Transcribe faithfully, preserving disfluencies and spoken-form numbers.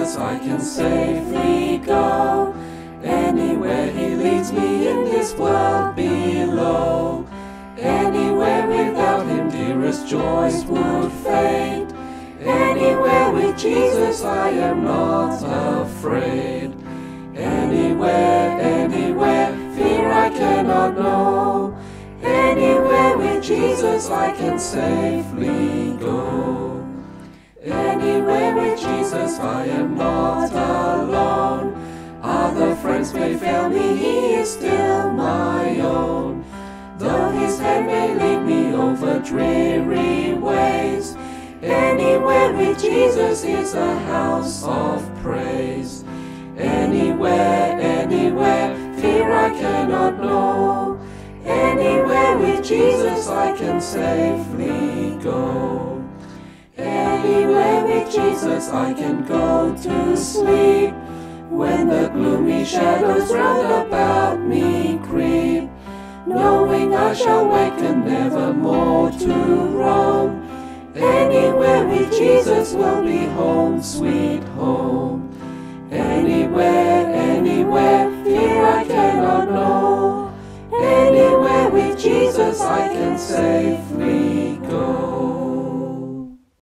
Jesus I can safely go. Anywhere He leads me in this world below. Anywhere without Him dearest joys would fade. Anywhere with Jesus I am not afraid. Anywhere, anywhere, fear I cannot know. Anywhere with Jesus I can safely go. Anywhere with Jesus I am not alone. Other friends may fail me, He is still my own. Though His hand may lead me over dreary ways, anywhere with Jesus is a house of praise. Anywhere, anywhere, fear I cannot know. Anywhere with Jesus I can safely go. Anywhere with Jesus I can go to sleep. When the gloomy shadows round about me creep, knowing I shall waken never more to roam. Anywhere with Jesus will be home, sweet home. Anywhere, anywhere, fear I cannot know. Anywhere with Jesus I can safely go.